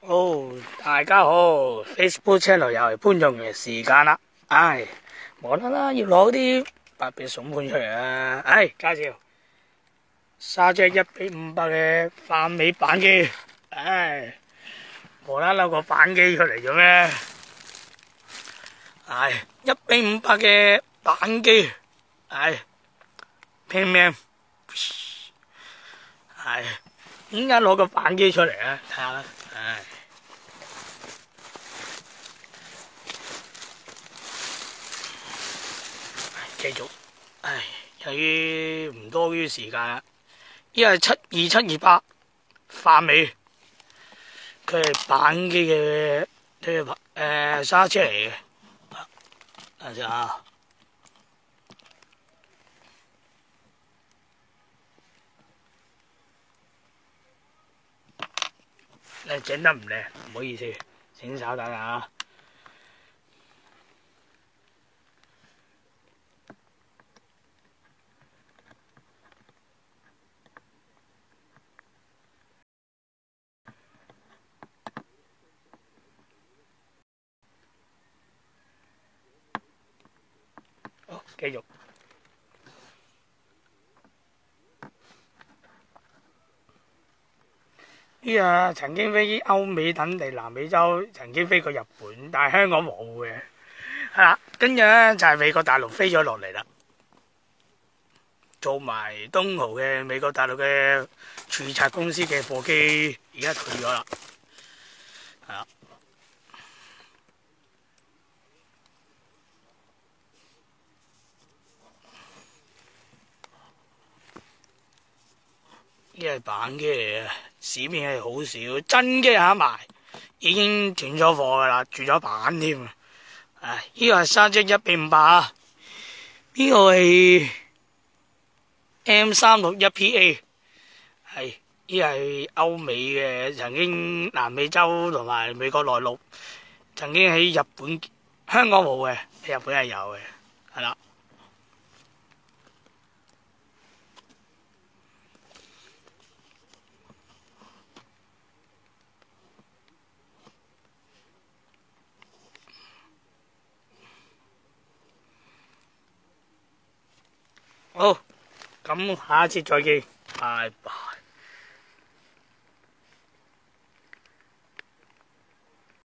好，大家好，Facebook channel 又係潘仲嘅時間啦。無啦啦要攞啲特別筍盤出嚟啊！介紹沙姐1:500嘅飯尾板機。無啦啦個板機出嚟做咩？1:500嘅板機，拼命，點解攞個板機出嚟啊？睇下啦，繼續，由於唔多於時間啦，依係72728飯尾，佢係板機嘅剎車嚟嘅，等陣先啊。整得唔靚，唔好意思，請稍等啊。好，繼續。曾經飛歐美等地、南美洲，曾經飛過日本，但係香港冇嘅。係啦，跟住咧就係美國大陸飛咗落嚟啦，做埋東豪嘅美國大陸嘅註冊公司嘅貨機，而家退咗啦。係啦，呢係板機嚟嘅，市面係好少，真機下埋已經斷咗貨噶啦，斷咗板添啊！呢個係沙姐1:500啊，呢個係 M361PA， 呢係歐美嘅，曾經南美洲同埋美國內陸，曾經喺日本、香港冇嘅，喺日本係有嘅，係啦。好，咁下一次再見，拜拜。